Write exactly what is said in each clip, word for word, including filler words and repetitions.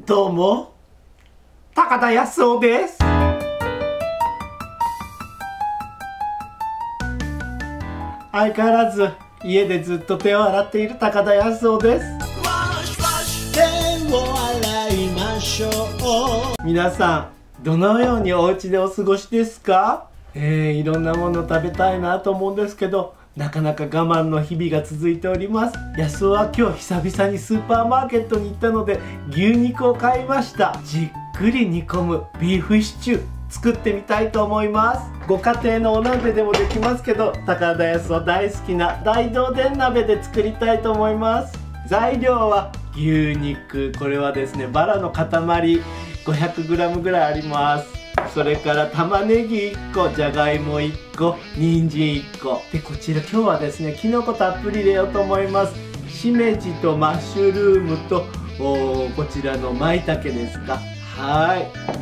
どうも高田康夫です。相変わらず家でずっと手を洗っている高田康夫です。手を洗いましょう。皆さんどのようにお家でお過ごしですか？えー、いろんなもの食べたいなと思うんですけど、なかなか我慢の日々が続いております。安尾は今日久々にスーパーマーケットに行ったので牛肉を買いました。じっくり煮込むビーフシチュー作ってみたいと思います。ご家庭のお鍋でもできますけど、高田康夫大好きな大同電鍋で作りたいと思います。材料は牛肉、これはですねバラの塊 ごひゃくグラム ぐらいあります。それから玉ねぎいっこ、じゃがいもいっこ、人参いっこで、こちら今日はですねきのこたっぷり入れようと思います。しめじとマッシュルームとおこちらの舞茸ですか。はい、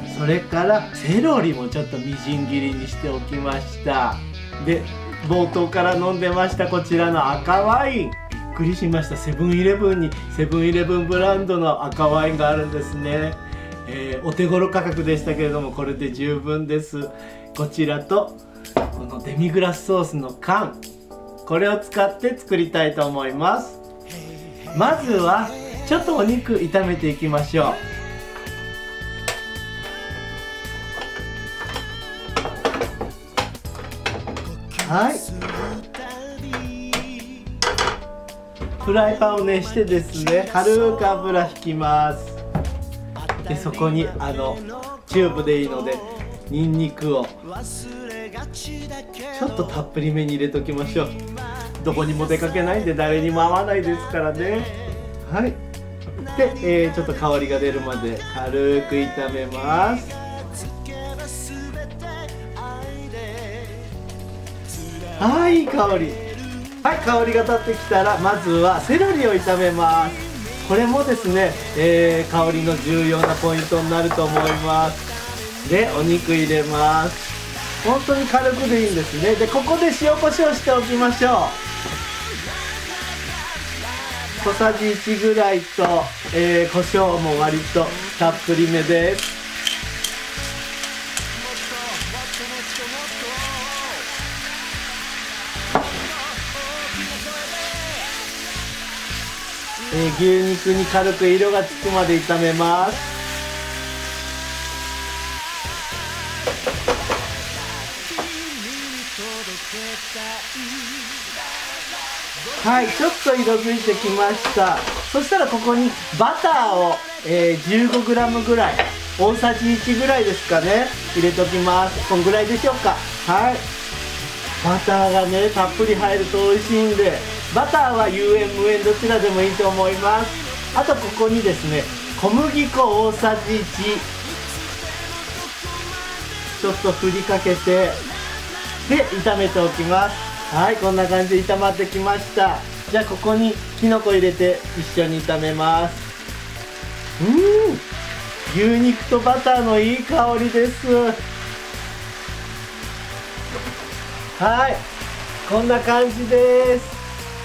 それからセロリもちょっとみじん切りにしておきました。で冒頭から飲んでましたこちらの赤ワイン、びっくりしました。セブンイレブンにセブンイレブンブランドの赤ワインがあるんですね。えー、お手頃価格でしたけれどもこれで十分です。こちらとこのデミグラスソースの缶、これを使って作りたいと思います。まずはちょっとお肉炒めていきましょう。はい、フライパンを熱してですね軽く油引きます。でそこにあのチューブでいいのでニンニクをちょっとたっぷりめに入れときましょう。どこにも出かけないんで誰にも会わないですからね。はい、で、えー、ちょっと香りが出るまで軽く炒めます。はい、いい香り。はい、香りが立ってきたらまずはセロリを炒めます。これもですね、えー、香りの重要なポイントになると思います。でお肉入れます。本当に軽くでいいんですね。でここで塩コショウしておきましょう。小さじいちぐらいと、えー、胡椒も割とたっぷりめです。えー、牛肉に軽く色がつくまで炒めます。はい、ちょっと色づいてきました。そしたらここにバターを、えー、じゅうごグラム ぐらい、大さじいちぐらいですかね、入れときます。こんぐらいでしょうか。はい、バターがねたっぷり入ると美味しいんで、バターは有塩無塩どちらでもいいと思います。あとここにですね小麦粉大さじいちちょっと振りかけてで炒めておきます。はい、こんな感じで炒まってきました。じゃあここにきのこ入れて一緒に炒めます。うーん、牛肉とバターのいい香りです。はい、こんな感じです。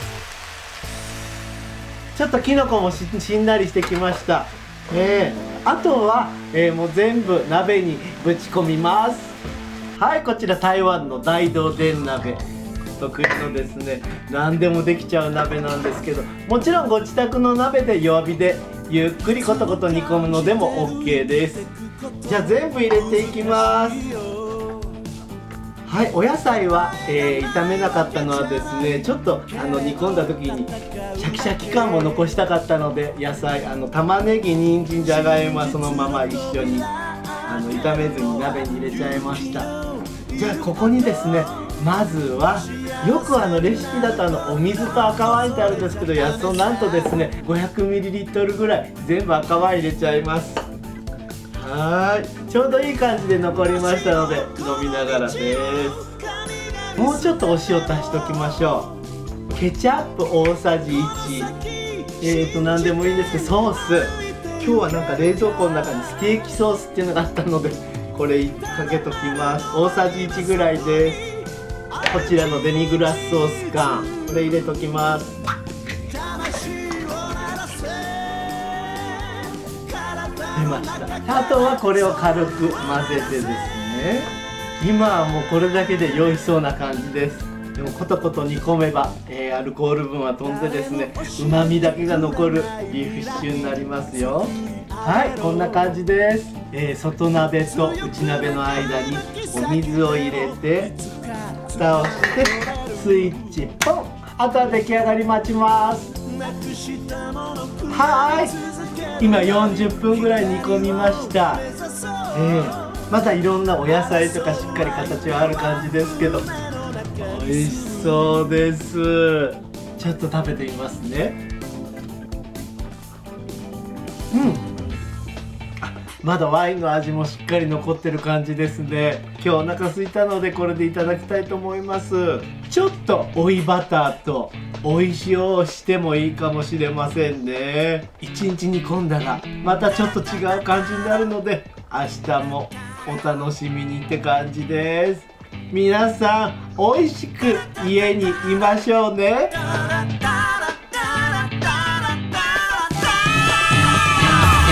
ちょっときのこも し, しんなりしてきました。えー、あとは、えー、もう全部鍋にぶち込みます。はい、こちら台湾の大同電鍋、得意のですね何でもできちゃう鍋なんですけど、もちろんご自宅の鍋で弱火でゆっくりコトコト煮込むのでも オーケー です。じゃあ全部入れていきます。はい、お野菜は、えー、炒めなかったのはですねちょっとあの煮込んだ時にシャキシャキ感も残したかったので、野菜あの玉ねぎ、人参、じゃがいもはそのまま一緒にあの炒めずに鍋に入れちゃいました。じゃあここにですねまずはよくあのレシピだとあのお水と赤ワインってあるんですけど、やつをなんとですね ごひゃくミリリットル ぐらい全部赤ワイン入れちゃいます。はい、ちょうどいい感じで残りましたので飲みながらです。もうちょっとお塩足しときましょう。ケチャップ大さじいち、えーと何でもいいんですけどソース、今日はなんか冷蔵庫の中にステーキソースっていうのがあったのでこれかけときます。大さじいちぐらいです。こちらのデミグラスソース缶、これ入れときます。 ました。あとはこれを軽く混ぜてですね、今はもうこれだけで酔いそうな感じです。でもコトコト煮込めば、えー、アルコール分は飛んでですね、うまみだけが残るビーフシチューになりますよ。はい、こんな感じです。えー、外鍋と内鍋の間にお水を入れて蓋をしてスイッチポン。あとは出来上がり待ちます。はい、今よんじゅっぷんぐらい煮込みました。えー、まだいろんなお野菜とかしっかり形はある感じですけど、美味しそうです。ちょっと食べてみますね。うん、あ、まだワインの味もしっかり残ってる感じですね。今日お腹空いたのでこれでいただきたいと思います。ちょっと追いバターと追い塩をしてもいいかもしれませんね。いちにち煮込んだらまたちょっと違う感じになるので、明日もお楽しみにって感じです。皆さん美味しく家にいましょうね。